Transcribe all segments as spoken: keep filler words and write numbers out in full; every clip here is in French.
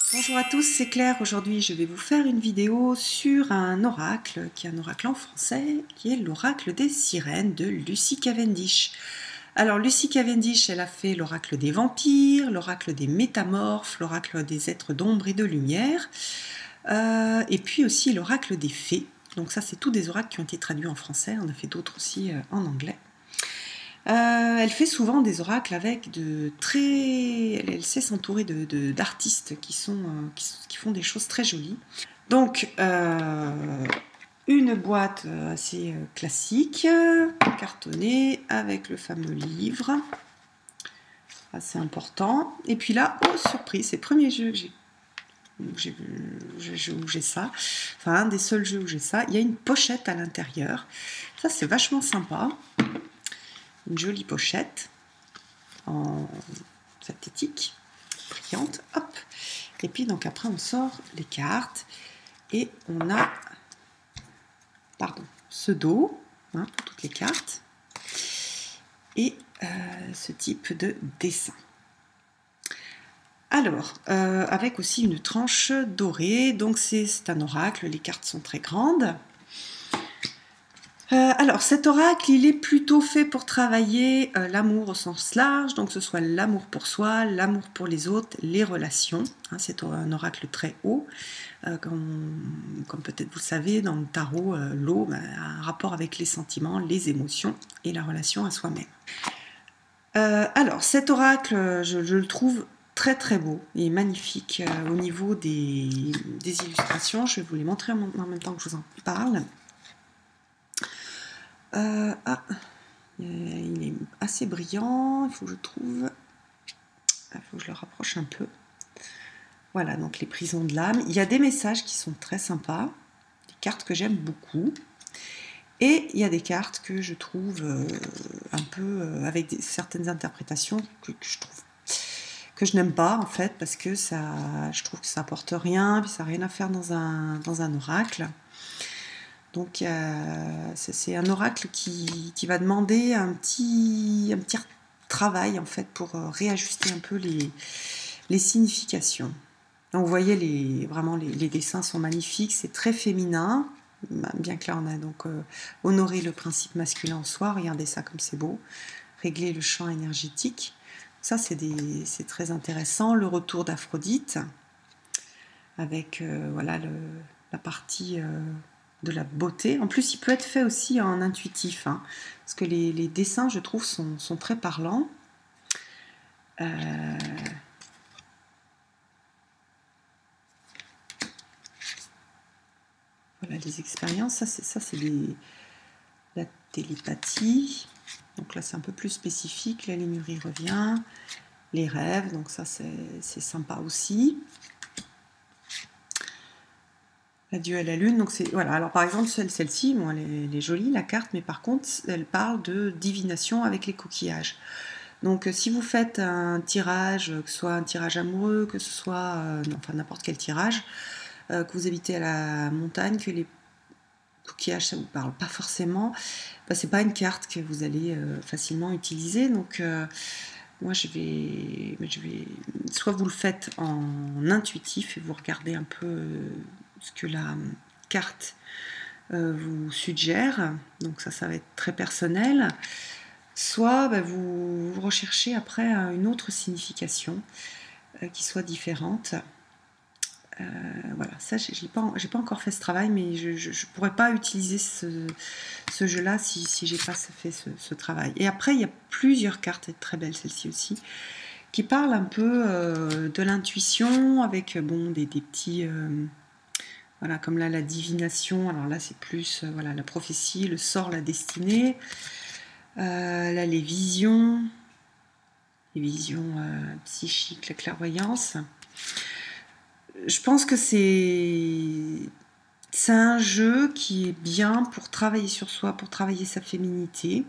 Bonjour à tous, c'est Claire. Aujourd'hui, je vais vous faire une vidéo sur un oracle, qui est un oracle en français, qui est l'oracle des sirènes de Lucy Cavendish. Alors, Lucy Cavendish, elle a fait l'oracle des vampires, l'oracle des métamorphes, l'oracle des êtres d'ombre et de lumière, euh, et puis aussi l'oracle des fées. Donc ça, c'est tous des oracles qui ont été traduits en français. On a fait d'autres aussi euh, en anglais. Euh, elle fait souvent des oracles avec de très... Elle sait s'entourer de, de, d'artistes qui, sont, euh, qui, qui font des choses très jolies. Donc, euh, une boîte assez classique, cartonnée, avec le fameux livre, assez important. Et puis là, oh surprise, c'est le premier jeu que j'ai où j'ai ça, enfin un des seuls jeux où j'ai ça, il y a une pochette à l'intérieur. Ça, c'est vachement sympa. Une jolie pochette en synthétique, brillante, hop. Et puis donc après on sort les cartes et on a, pardon, ce dos hein, pour toutes les cartes et euh, ce type de dessin. Alors, euh, avec aussi une tranche dorée, donc c'est un oracle, les cartes sont très grandes. Euh, alors, cet oracle, il est plutôt fait pour travailler euh, l'amour au sens large, donc que ce soit l'amour pour soi, l'amour pour les autres, les relations. Hein, c'est un oracle très haut. Euh, comme, comme peut-être vous le savez, dans le tarot, euh, l'eau ben, a un rapport avec les sentiments, les émotions et la relation à soi-même. Euh, alors, cet oracle, je, je le trouve très très beau et magnifique euh, au niveau des, des illustrations. Je vais vous les montrer en, en même temps que je vous en parle. Euh, ah, il est assez brillant, il faut que je trouve, il faut que je le rapproche un peu. Voilà, donc les prisons de l'âme. Il y a des messages qui sont très sympas, des cartes que j'aime beaucoup, et il y a des cartes que je trouve euh, un peu euh, avec des, certaines interprétations que, que je trouve que je n'aime pas en fait, parce que ça, je trouve que ça apporte rien, puis ça n'a rien à faire dans un, dans un oracle. Donc euh, c'est un oracle qui, qui va demander un petit, un petit travail en fait pour réajuster un peu les, les significations. Donc vous voyez, les, vraiment les, les dessins sont magnifiques, c'est très féminin, bien que là on a donc euh, honoré le principe masculin en soi, regardez ça comme c'est beau, régler le champ énergétique. Ça c'est très intéressant, le retour d'Aphrodite, avec euh, voilà, le, la partie... Euh, de la beauté. En plus, il peut être fait aussi en intuitif, hein, parce que les, les dessins, je trouve, sont, sont très parlants. Euh... Voilà, les expériences, ça c'est ça c'est la télépathie. Donc là, c'est un peu plus spécifique. La lémurie revient. Les rêves, donc ça c'est sympa aussi. L'adieu à la lune, donc c'est voilà. Alors par exemple celle-ci, bon, elle, est, elle est jolie la carte, mais par contre elle parle de divination avec les coquillages. Donc si vous faites un tirage, que ce soit un tirage amoureux, que ce soit euh, enfin n'importe quel tirage, euh, que vous habitez à la montagne, que les coquillages ça vous parle pas forcément, bah, c'est pas une carte que vous allez euh, facilement utiliser. Donc euh, moi je vais, je vais, soit vous le faites en intuitif et vous regardez un peu euh, ce que la carte euh, vous suggère, donc ça, ça va être très personnel, soit bah, vous, vous recherchez après une autre signification euh, qui soit différente. Euh, voilà, ça, je n'ai pas, pas encore fait ce travail, mais je ne pourrais pas utiliser ce, ce jeu-là si, si j'ai pas fait ce, ce travail. Et après, il y a plusieurs cartes, très belles celle-ci aussi, qui parlent un peu euh, de l'intuition avec bon, des, des petits... Euh, voilà, comme là, la divination, alors là, c'est plus euh, voilà, la prophétie, le sort, la destinée. Euh, là, les visions, les visions euh, psychiques, la clairvoyance. Je pense que c'est c'est un jeu qui est bien pour travailler sur soi, pour travailler sa féminité,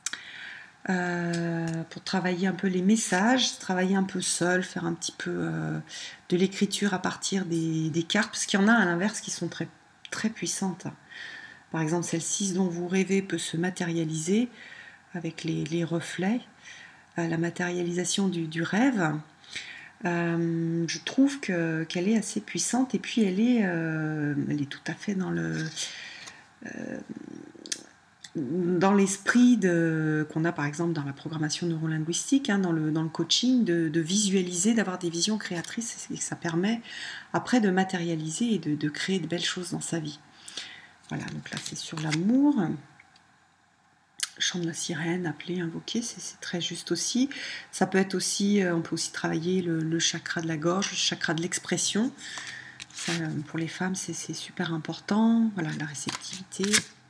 euh, pour travailler un peu les messages, travailler un peu seul, faire un petit peu euh, de l'écriture à partir des, des cartes, parce qu'il y en a à l'inverse qui sont très, très puissantes. Par exemple, celle-ci dont vous rêvez peut se matérialiser avec les, les reflets, euh, la matérialisation du, du rêve. Euh, je trouve que, qu'elle est assez puissante et puis elle est, euh, elle est tout à fait dans le euh, dans l'esprit de, qu'on a par exemple dans la programmation neurolinguistique, hein, dans, le, dans le coaching, de, de visualiser, d'avoir des visions créatrices et que ça permet après de matérialiser et de, de créer de belles choses dans sa vie. Voilà, donc là c'est sur l'amour. Chant de la sirène, appeler, invoquer, c'est très juste aussi. Ça peut être aussi, on peut aussi travailler le, le chakra de la gorge, le chakra de l'expression. Ça, pour les femmes, c'est super important. Voilà, la réceptivité.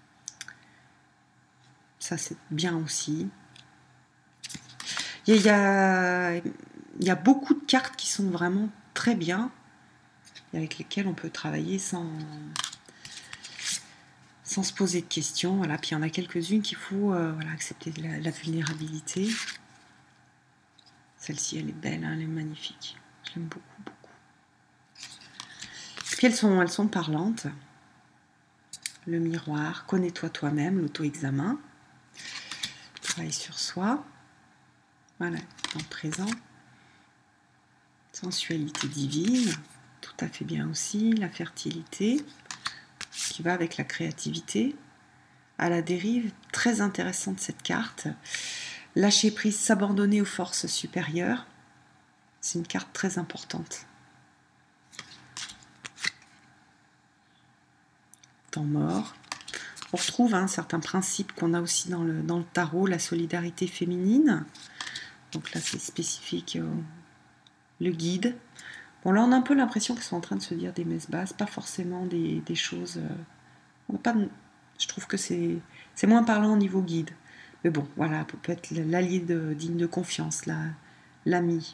Ça, c'est bien aussi. Il y, a, il y a beaucoup de cartes qui sont vraiment très bien, et avec lesquelles on peut travailler sans, sans se poser de questions. Voilà. Puis il y en a quelques-unes qu'il faut euh, voilà, accepter la, la vulnérabilité. Celle-ci, elle est belle, hein, elle est magnifique. Je l'aime beaucoup, beaucoup. Puis elles sont, elles sont parlantes. Le miroir, connais-toi toi-même, l'auto-examen. Travail sur soi. Voilà, dans le présent. Sensualité divine, tout à fait bien aussi. La fertilité, qui va avec la créativité. À la dérive, très intéressante cette carte. Lâcher prise, s'abandonner aux forces supérieures. C'est une carte très importante. Temps mort. On retrouve un hein, certain principe qu'on a aussi dans le, dans le tarot, la solidarité féminine. Donc là, c'est spécifique au le guide. Bon, là, on a un peu l'impression qu'ils sont en train de se dire des messes basses, pas forcément des, des choses... Euh, on n'a pas de, je trouve que c'est moins parlant au niveau guide. Mais bon, voilà, peut, peut être l'allié digne de confiance, l'ami.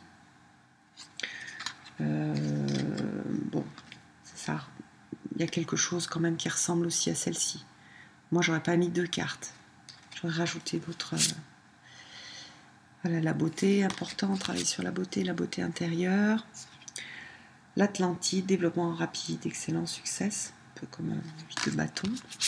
Euh, bon, ça, il y a quelque chose quand même qui ressemble aussi à celle-ci. Moi, j'aurais pas mis deux cartes. J'aurais rajouté d'autres... Euh, voilà, la beauté, important, travailler sur la beauté, la beauté intérieure. L'Atlantide, développement rapide, excellent succès, un peu comme un huit de bâton.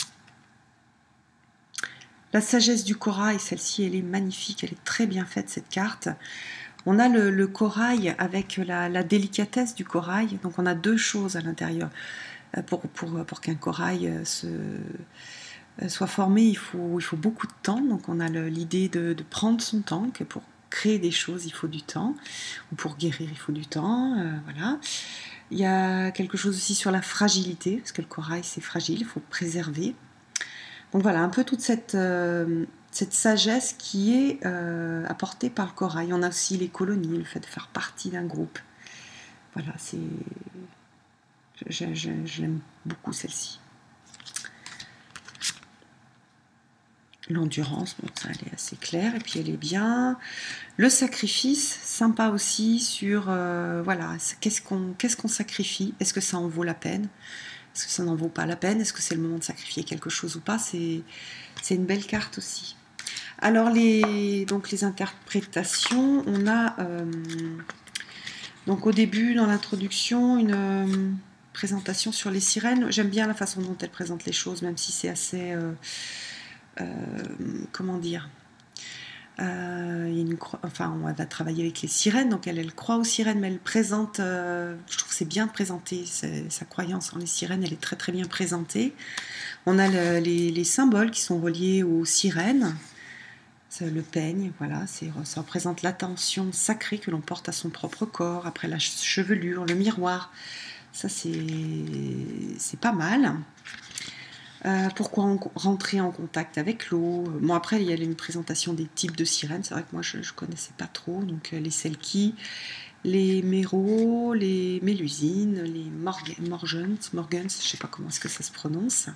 La sagesse du corail, celle-ci, elle est magnifique, elle est très bien faite, cette carte. On a le, le corail avec la, la délicatesse du corail, donc on a deux choses à l'intérieur. Pour, pour, pour qu'un corail se, soit formé, il faut, il faut beaucoup de temps, donc on a l'idée de, de prendre son temps, que pour créer des choses, il faut du temps, ou pour guérir, il faut du temps, euh, voilà. Il y a quelque chose aussi sur la fragilité, parce que le corail, c'est fragile, il faut préserver. Donc voilà, un peu toute cette, euh, cette sagesse qui est euh, apportée par le corail. On a aussi les colonies, le fait de faire partie d'un groupe. Voilà, c'est... J'aime beaucoup celle-ci. L'endurance, bon, ça, elle est assez claire, et puis elle est bien. Le sacrifice, sympa aussi sur, euh, voilà, qu'est-ce qu'on qu'est-ce qu'on sacrifie? Est-ce que ça en vaut la peine? Est-ce que ça n'en vaut pas la peine? Est-ce que c'est le moment de sacrifier quelque chose ou pas? C'est une belle carte aussi. Alors, les, donc, les interprétations, on a, euh, donc au début, dans l'introduction, une euh, présentation sur les sirènes. J'aime bien la façon dont elle présente les choses, même si c'est assez... Euh, euh, comment dire euh, il y a une, enfin, on va travailler avec les sirènes, donc elle, elle croit aux sirènes, mais elle présente, euh, je trouve que c'est bien présenté, sa croyance en les sirènes, elle est très très bien présentée. On a le, les, les symboles qui sont reliés aux sirènes, le peigne, voilà, ça représente l'attention sacrée que l'on porte à son propre corps, après la chevelure, le miroir, ça c'est pas mal. Euh, pourquoi on, rentrer en contact avec l'eau? Bon, après, il y a une présentation des types de sirènes. C'est vrai que moi, je ne connaissais pas trop. Donc, euh, les Selkie, les Méros, les Mélusines, les Morgens, Morgens, je ne sais pas comment est-ce que ça se prononce.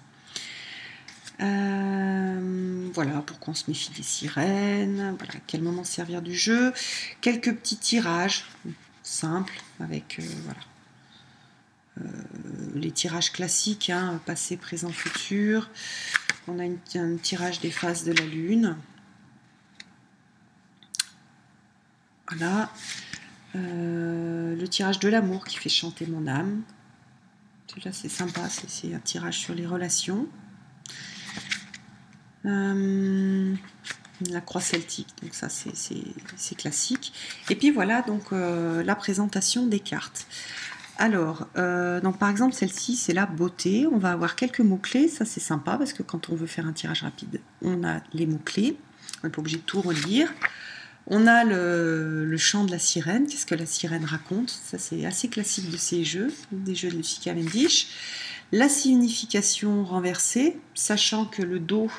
Euh, voilà, pourquoi on se méfie des sirènes. Voilà, à quel moment servir du jeu. Quelques petits tirages simples avec... Euh, voilà. Euh, les tirages classiques, hein, passé, présent, futur. On a une, un tirage des phases de la Lune. Voilà. Euh, le tirage de l'amour qui fait chanter mon âme. Là, c'est sympa, c'est un tirage sur les relations. Euh, la croix celtique, donc ça c'est classique. Et puis voilà donc euh, la présentation des cartes. Alors, euh, donc par exemple celle-ci c'est la beauté, on va avoir quelques mots-clés, ça c'est sympa parce que quand on veut faire un tirage rapide, on a les mots-clés, on n'est pas obligé de tout relire. On a le, le chant de la sirène, qu'est-ce que la sirène raconte, ça c'est assez classique de ces jeux, des jeux de Lucie Cavendish. La signification renversée, sachant que le dos,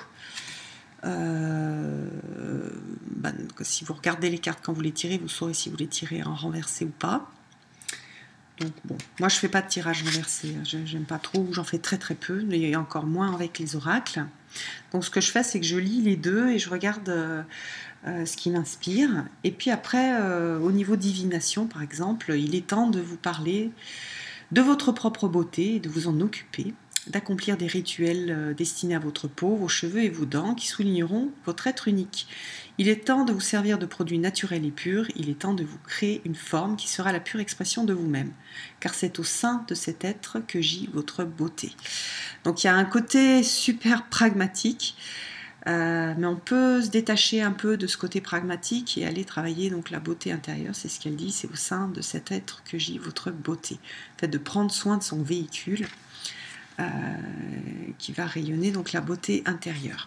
euh, ben, si vous regardez les cartes quand vous les tirez, vous saurez si vous les tirez en renversé ou pas. Donc bon, moi je fais pas de tirage renversé, j'aime pas trop, j'en fais très très peu, mais encore moins avec les oracles. Donc ce que je fais, c'est que je lis les deux et je regarde euh, euh, ce qui m'inspire. Et puis après, euh, au niveau divination par exemple, il est temps de vous parler de votre propre beauté et de vous en occuper, d'accomplir des rituels destinés à votre peau, vos cheveux et vos dents qui souligneront votre être unique. Il est temps de vous servir de produits naturels et purs, il est temps de vous créer une forme qui sera la pure expression de vous-même, car c'est au sein de cet être que gît votre beauté. Donc il y a un côté super pragmatique, euh, mais on peut se détacher un peu de ce côté pragmatique et aller travailler donc la beauté intérieure, c'est ce qu'elle dit, c'est au sein de cet être que gît votre beauté. Le fait de prendre soin de son véhicule euh, qui va rayonner donc la beauté intérieure.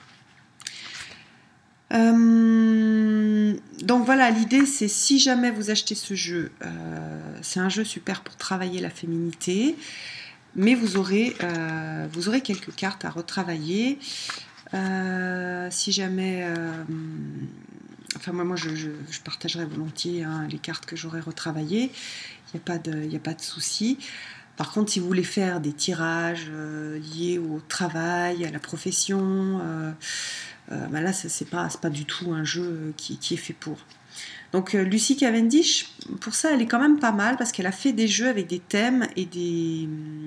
Euh, donc voilà, l'idée c'est si jamais vous achetez ce jeu, euh, c'est un jeu super pour travailler la féminité, mais vous aurez, euh, vous aurez quelques cartes à retravailler. Euh, si jamais, euh, enfin moi, moi je, je, je partagerai volontiers hein, les cartes que j'aurai retravaillées, il n'y a pas de, y a pas de souci. Par contre, si vous voulez faire des tirages euh, liés au travail, à la profession, euh, euh, ben là c'est pas, pas du tout un jeu qui, qui est fait pour. Donc euh, Lucie Cavendish, pour ça elle est quand même pas mal parce qu'elle a fait des jeux avec des thèmes et des...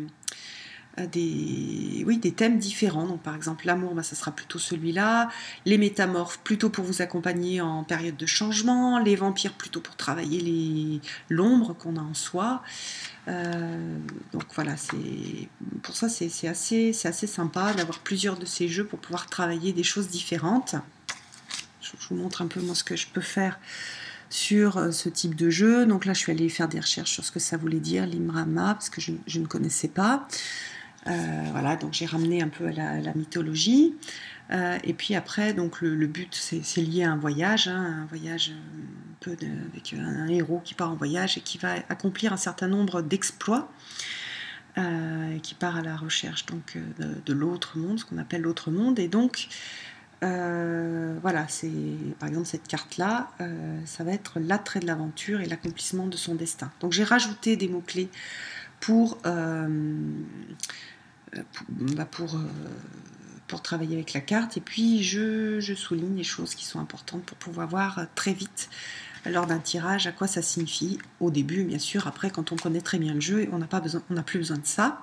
Des, oui, des thèmes différents. Donc, par exemple, l'amour, bah, ça sera plutôt celui-là. Les métamorphes, plutôt pour vous accompagner en période de changement. Les vampires, plutôt pour travailler l'ombre qu'on a en soi. Euh, donc voilà, pour ça, c'est assez, assez sympa d'avoir plusieurs de ces jeux pour pouvoir travailler des choses différentes. Je, je vous montre un peu moi ce que je peux faire sur ce type de jeu. Donc là, je suis allée faire des recherches sur ce que ça voulait dire, l'Imrama, parce que je, je ne connaissais pas. Euh, voilà, donc j'ai ramené un peu à la, à la mythologie. Euh, et puis après, donc le, le but, c'est lié à un voyage, hein, un voyage un peu de, avec un, un héros qui part en voyage et qui va accomplir un certain nombre d'exploits, euh, qui part à la recherche donc de, de l'autre monde, ce qu'on appelle l'autre monde. Et donc, euh, voilà, c'est par exemple cette carte-là, euh, ça va être l'attrait de l'aventure et l'accomplissement de son destin. Donc j'ai rajouté des mots-clés pour... Euh, Pour, bah pour, euh, pour travailler avec la carte et puis je, je souligne les choses qui sont importantes pour pouvoir voir très vite lors d'un tirage à quoi ça signifie au début bien sûr, après quand on connaît très bien le jeu on n'a pas besoin, on n'a plus besoin de ça.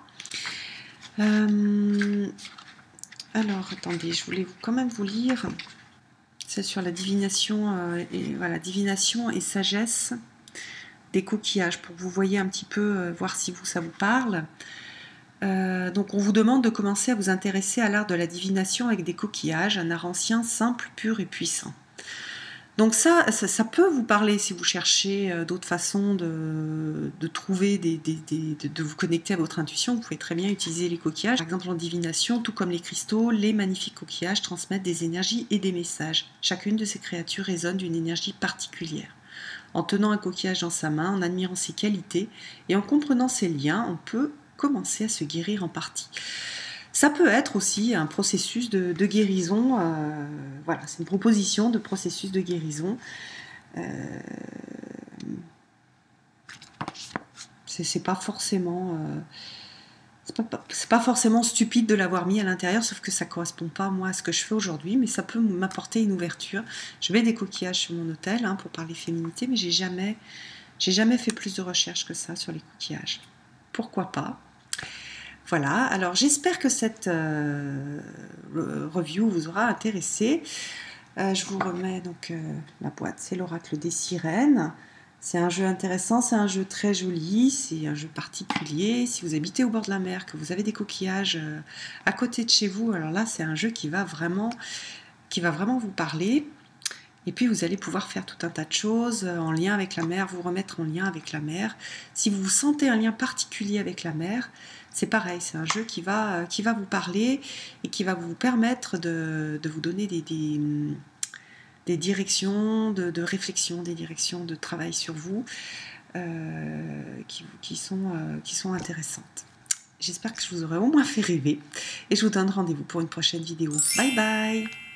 Euh, alors attendez, je voulais quand même vous lire, c'est sur la divination euh, et voilà, divination et sagesse des coquillages pour que vous voyez un petit peu, euh, voir si vous ça vous parle. Euh, donc on vous demande de commencer à vous intéresser à l'art de la divination avec des coquillages, un art ancien, simple, pur et puissant. Donc ça, ça, ça peut vous parler si vous cherchez euh, d'autres façons de, de trouver, des, des, des, de, de vous connecter à votre intuition. Vous pouvez très bien utiliser les coquillages. Par exemple en divination, tout comme les cristaux, les magnifiques coquillages transmettent des énergies et des messages. Chacune de ces créatures résonne d'une énergie particulière. En tenant un coquillage dans sa main, en admirant ses qualités et en comprenant ses liens, on peut commencer à se guérir en partie. Ça peut être aussi un processus de, de guérison, euh, voilà, c'est une proposition de processus de guérison. Euh, c'est pas forcément... Euh, c'est pas, c'est pas forcément stupide de l'avoir mis à l'intérieur, sauf que ça correspond pas moi à ce que je fais aujourd'hui, mais ça peut m'apporter une ouverture. Je mets des coquillages sur mon hôtel hein, pour parler féminité, mais j'ai jamais, j'ai jamais fait plus de recherches que ça sur les coquillages. Pourquoi pas? Voilà, alors j'espère que cette euh, review vous aura intéressé. Euh, je vous remets donc euh, la boîte, c'est l'oracle des sirènes. C'est un jeu intéressant, c'est un jeu très joli, c'est un jeu particulier. Si vous habitez au bord de la mer, que vous avez des coquillages euh, à côté de chez vous, alors là c'est un jeu qui va vraiment, qui va vraiment vous parler. Et puis vous allez pouvoir faire tout un tas de choses en lien avec la mer, vous remettre en lien avec la mer. Si vous sentez un lien particulier avec la mer, c'est pareil, c'est un jeu qui va, qui va vous parler et qui va vous permettre de, de vous donner des, des, des directions de, de réflexion, des directions de travail sur vous euh, qui, qui, sont, euh, qui sont intéressantes. J'espère que je vous aurai au moins fait rêver et je vous donne rendez-vous pour une prochaine vidéo. Bye bye!